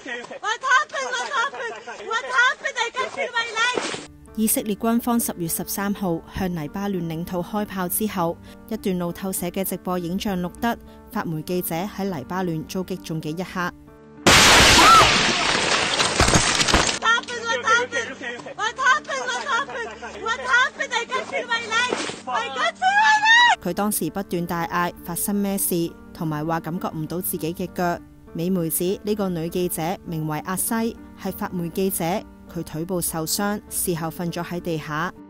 以色列軍方10月13號向黎巴嫩領土開炮之後，一段路透社嘅直播影像錄得法媒記者喺黎巴嫩遭擊中嘅一刻。佢當時不斷大嗌發生咩事，同埋話感覺唔到自己嘅腳。美媒指呢個女記者名為阿西，係法媒記者，佢腿部受傷，事後瞓咗喺地下。